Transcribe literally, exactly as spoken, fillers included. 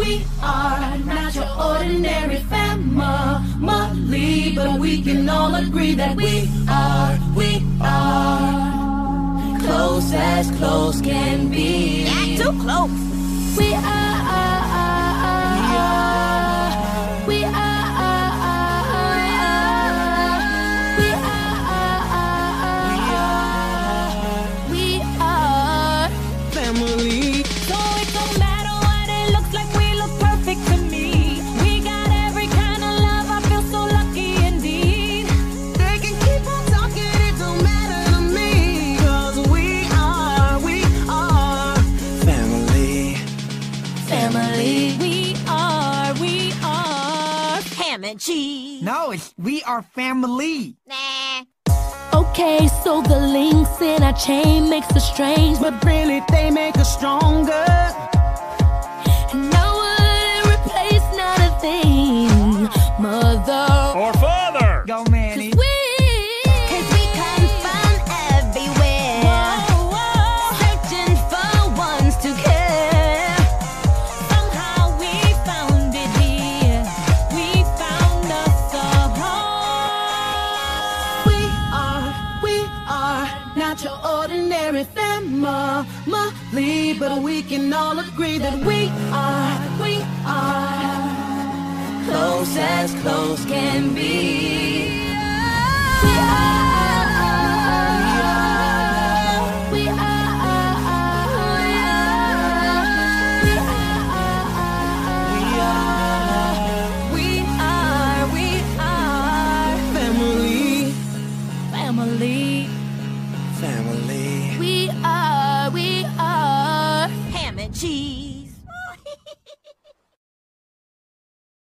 We are not your ordinary family, but we can all agree that we are, we are close as close can be. Not too close. We are, we are, we are. And cheese. No, it's we are family. Nah. Okay, so the links in our chain makes us strange, but really they make us stronger. And I wouldn't replace not a thing, mother or father. Go, Manny. Cause we, Cause we can find everywhere. Whoa, whoa. Searching for ones to care. Somehow we found it here. We found us a home. We are, we are not your ordinary family, but we can all agree that we are, we are close as close can be. We are, we are, we are, we are, we are Family. family. Family. We are, we are Ham and cheese.